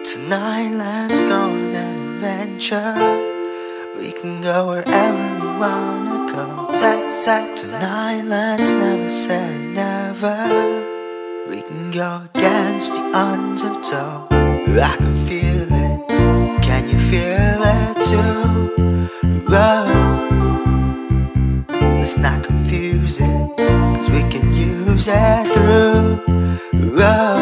Tonight let's go on an adventure. We can go wherever we wanna go. Tonight let's never say never. We can go against the undertow. I can feel it, can you feel it too? Whoa. Let's not confuse it, cause we can use it through. Whoa.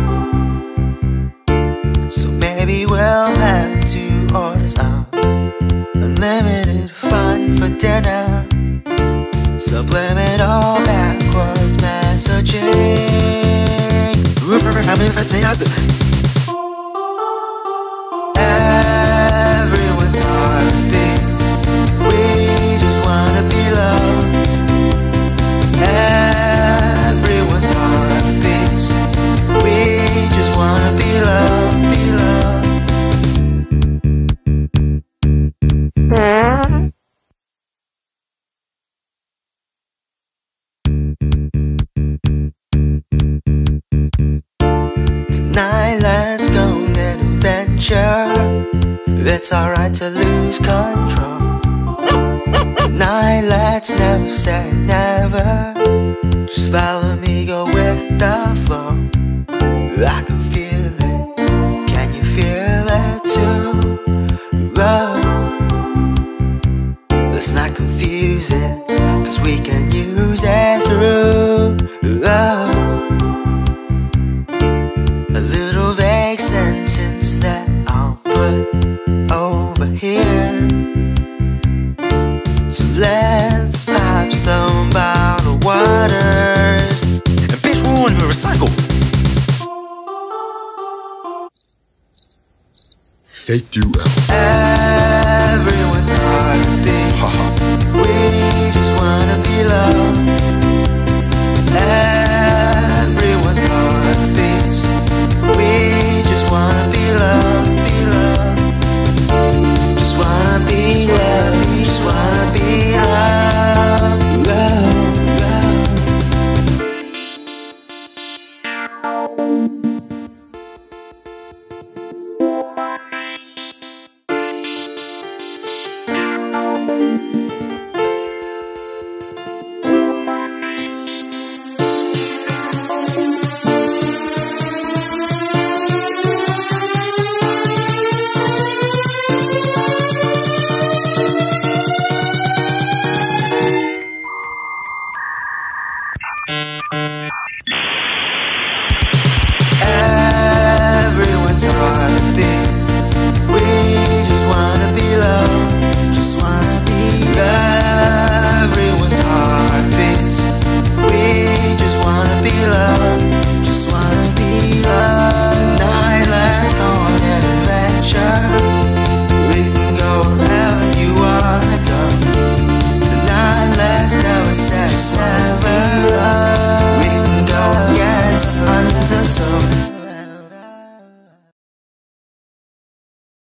So maybe we'll have 2 orders of unlimited fun for dinner. Subliminal backwards messaging. Everyone's heartbeats. We just wanna be loved. Everyone's heartbeats. We just wanna be loved, be loved. Tonight let's go on an adventure. It's alright to lose control. Tonight let's never say never. Just follow me, go with the flow. I can feel it, can you feel it too? Whoa. Let's not confuse it, cause we can use it through. Whoa. A little vague sentence that I'll put over here. So let's pop some bottled waters. And bitch, we want to recycle. Fake duel. Everyone's heartbeat. We just wanna be loved. Everyone's heartbeats. We just wanna be loved, be loved. Just wanna be loved, just wanna be loved, loved, loved.